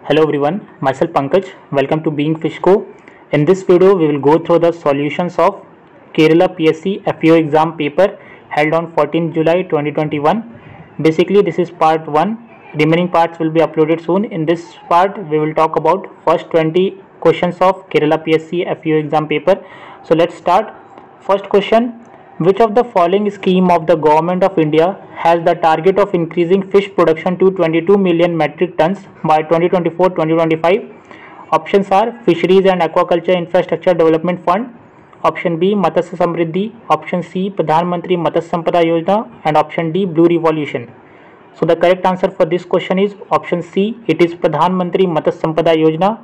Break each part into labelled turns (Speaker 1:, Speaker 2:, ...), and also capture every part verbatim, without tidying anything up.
Speaker 1: Hello everyone, myself Pankaj. Welcome to Being Fishco. In this video, we will go through the solutions of Kerala P S C F E O exam paper held on fourteenth July twenty twenty-one. Basically, this is part one. Remaining parts will be uploaded soon. In this part, we will talk about first twenty questions of Kerala P S C F E O exam paper. So let's start. First question. Which of the following scheme of the Government of India has the target of increasing fish production to twenty-two million metric tons by twenty twenty-four to twenty twenty-five? Options are Fisheries and Aquaculture Infrastructure Development Fund, option B Matsya Samriddhi, option C Pradhan Mantri Matsya Sampada Yojana, and option D Blue Revolution. So the correct answer for this question is option C. It is Pradhan Mantri Matsya Sampada Yojana.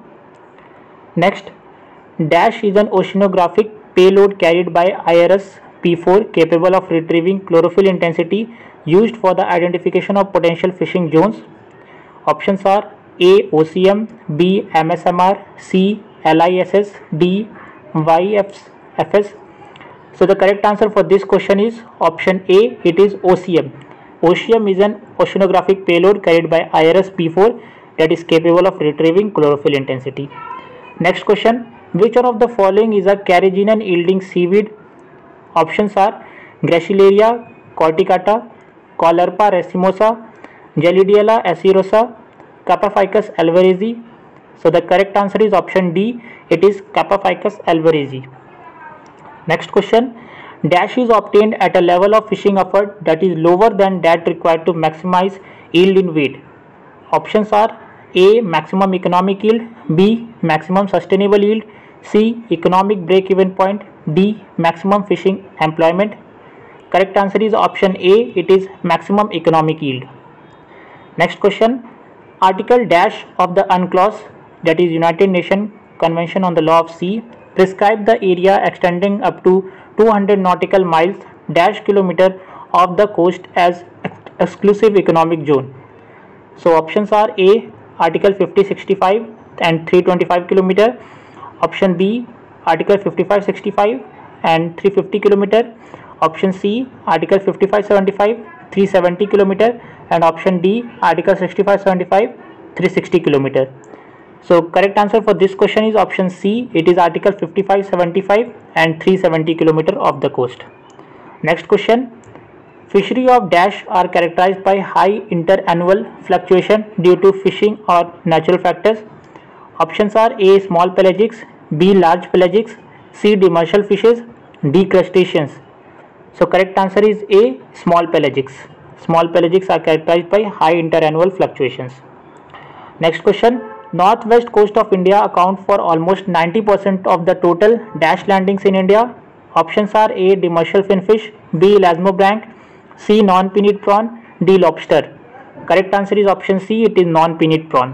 Speaker 1: Next, Dash is an oceanographic payload carried by I R S P four capable of retrieving chlorophyll intensity used for the identification of potential fishing zones. Options are A. O C M, B. M S M R, C. L I S S, D. Y F S. So the correct answer for this question is option A. It is O C M. O C M is an oceanographic payload carried by I R S P four that is capable of retrieving chlorophyll intensity. Next question. Which one of the following is a carrageenan yielding seaweed? Options are Gracilaria corticata, Caulerpa racemosa, Gelidiella acirosa, Capophycus alvarezi. So the correct answer is option D. It is Capophycus alvarezi. Next question. Dash is obtained at a level of fishing effort that is lower than that required to maximize yield in weight. Options are A. Maximum economic yield, B. Maximum sustainable yield, C. Economic break-even point, D. Maximum fishing employment. Correct answer is option A. It is maximum economic yield. Next question. Article Dash of the UNCLOS, that is United Nations Convention on the Law of Sea, prescribe the area extending up to two hundred nautical miles dash kilometer of the coast as ex exclusive economic zone. So options are A. Article fifty sixty-five and three hundred twenty-five kilometer. Option B. Article fifty-five sixty-five and three hundred fifty kilometer. Option C. Article fifty-five seventy-five, three hundred seventy kilometer, and option D. Article sixty-five seventy-five, three hundred sixty kilometer. So correct answer for this question is option C. It is Article fifty-five seventy-five and three hundred seventy kilometer of the coast. Next question. Fishery of Dash are characterized by high interannual fluctuation due to fishing or natural factors. Options are A. Small pelagics, B. Large pelagics, C. Demersal fishes, D. Crustaceans. So correct answer is A. Small pelagics. Small pelagics are characterized by high interannual fluctuations. Next question. Northwest coast of India account for almost ninety percent of the total Dash landings in India. Options are A. Demersal finfish, B. Elasmobranch, C. Non-pinnate prawn, D. Lobster. Correct answer is option C. It is non-pinnate prawn.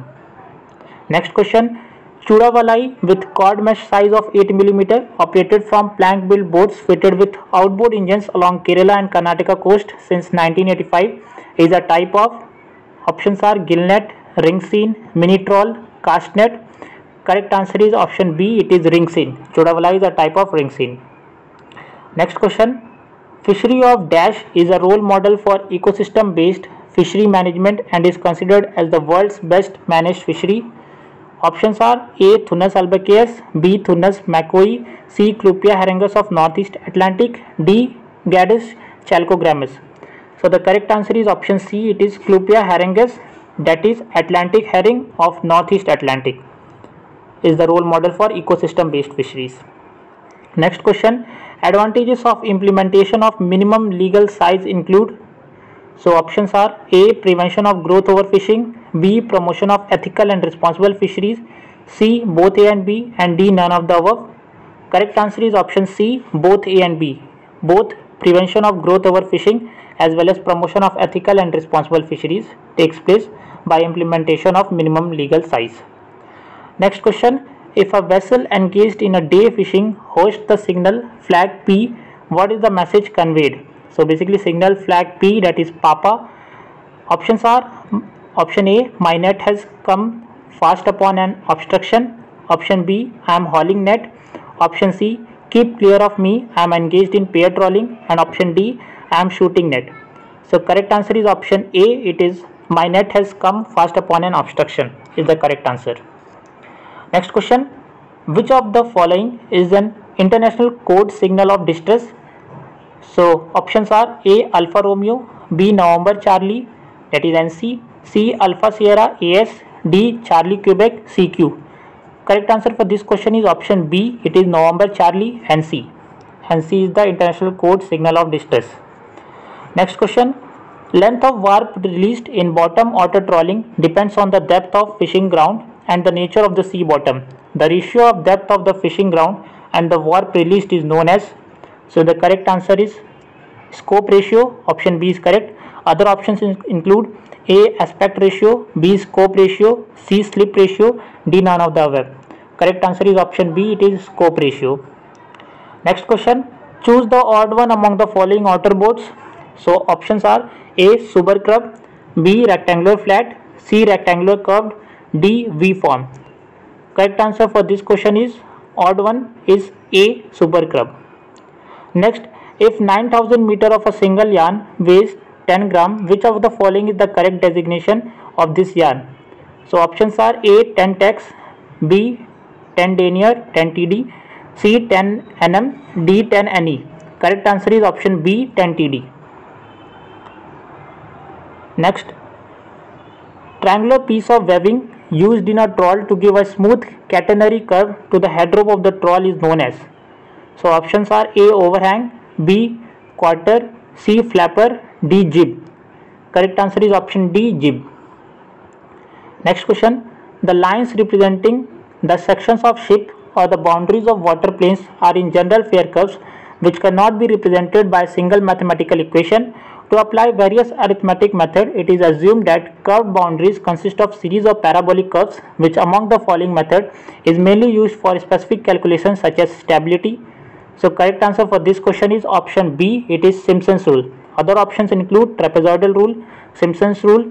Speaker 1: Next question. Chudavalai with cord mesh size of eight millimeter operated from plank built boats fitted with outboard engines along Kerala and Karnataka coast since nineteen eighty-five is a type of. Options are gillnet, ring seine, mini trawl, cast net. Correct answer is option B. It is ring seine. Chudavalai is a type of ring seine. Next question. Fishery of Dash is a role model for ecosystem based fishery management and is considered as the world's best managed fishery. Options are A. Thunus albaceus, B. Thunus macoi, C. Clupea harengus of Northeast Atlantic, D. Gadus chalcogrammus. So the correct answer is option C. It is Clupea harengus, that is Atlantic herring of Northeast Atlantic, is the role model for ecosystem based fisheries. Next question. Advantages of implementation of minimum legal size include. So options are A. Prevention of growth overfishing, B. Promotion of ethical and responsible fisheries, C. Both A and B, and D. None of the above. Correct answer is option C. Both A and B. Both prevention of growth overfishing as well as promotion of ethical and responsible fisheries takes place by implementation of minimum legal size. Next question. If a vessel engaged in a day fishing hoists the signal flag P, what is the message conveyed? So basically signal flag P, that is Papa. Options are option A. My net has come fast upon an obstruction. Option B. I am hauling net. Option C. Keep clear of me, I am engaged in pair trawling. And option D. I am shooting net. So correct answer is option A. It is My net has come fast upon an obstruction is the correct answer. Next question. Which of the following is an international code signal of distress? So options are A. Alpha Romeo, B. November Charlie, that is N C, C. Alpha Sierra A S, D. Charlie Quebec C Q. Correct answer for this question is option B. It is November Charlie N C. N C is the international code signal of distress. Next question. Length of warp released in bottom outer trawling depends on the depth of fishing ground and the nature of the sea bottom. The ratio of depth of the fishing ground and the warp released is known as. So the correct answer is scope ratio. Option B is correct. Other options include A. Aspect ratio, B. Scope ratio, C. Slip ratio, D. None of the above. Correct answer is option B. It is scope ratio. Next question. Choose the odd one among the following outer boards. So options are A. Super curved, B. Rectangular flat, C. Rectangular curved, D. V form. Correct answer for this question is odd one is A. Super curved. Next, if nine thousand meter of a single yarn weighs ten gram, which of the following is the correct designation of this yarn? So options are A. ten tex, B. ten denier, ten T D, C. ten N M, D. ten N E. Correct answer is option B. ten T D. Next, triangular piece of webbing used in a trawl to give a smooth catenary curve to the head rope of the trawl is known as. So options are A. Overhang, B. Quarter, C. Flapper, D. Jib. Correct answer is option D. Jib. Next question. The lines representing the sections of ship or the boundaries of water planes are in general fair curves which cannot be represented by a single mathematical equation. To apply various arithmetic methods, it is assumed that curved boundaries consist of series of parabolic curves, which among the following method is mainly used for specific calculations such as stability. So correct answer for this question is option B. It is Simpson's rule. Other options include trapezoidal rule, Simpson's rule,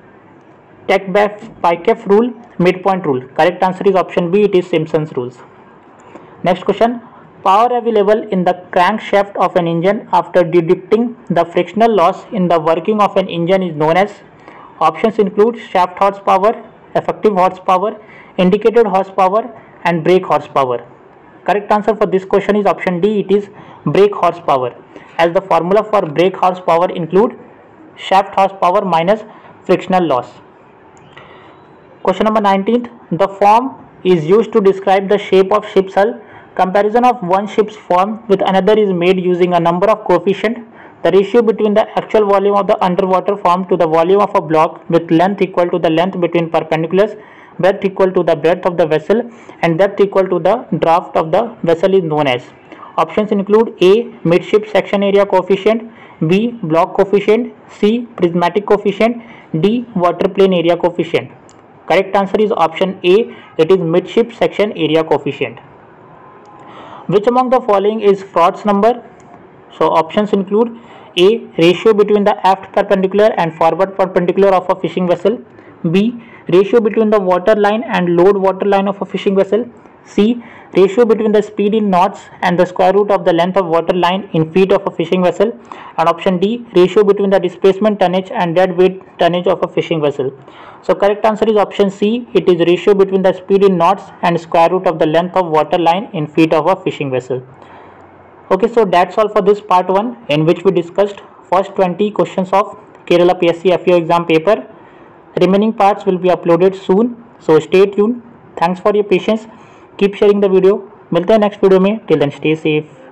Speaker 1: Tekbef rule, midpoint rule. Correct answer is option B. It is Simpson's rules. Next question. Power available in the crankshaft of an engine after deducting the frictional loss in the working of an engine is known as. Options include shaft horsepower, effective horsepower, indicated horsepower, and brake horsepower. Correct answer for this question is option D. It is brake horsepower, as the formula for brake horsepower include shaft horsepower minus frictional loss. Question number nineteenth. The form is used to describe the shape of ship's hull. Comparison of one ship's form with another is made using a number of coefficients. The ratio between the actual volume of the underwater form to the volume of a block with length equal to the length between perpendiculars, breadth equal to the breadth of the vessel, and depth equal to the draft of the vessel is known as. Options include A. Midship section area coefficient, B. Block coefficient, C. Prismatic coefficient, D. Water plane area coefficient. Correct answer is option A. It is midship section area coefficient. Which among the following is Froude's number? So options include A. Ratio between the aft perpendicular and forward perpendicular of a fishing vessel, B. Ratio between the water line and load water line of a fishing vessel, C. Ratio between the speed in knots and the square root of the length of water line in feet of a fishing vessel, and option D. Ratio between the displacement tonnage and dead weight tonnage of a fishing vessel. So correct answer is option C. It is ratio between the speed in knots and square root of the length of water line in feet of a fishing vessel. Okay, so that's all for this part one, in which we discussed first twenty questions of Kerala P S C F E O exam paper. Remaining parts will be uploaded soon, so stay tuned. Thanks for your patience. Keep sharing the video. मिलते हैं next video में. Till then stay safe.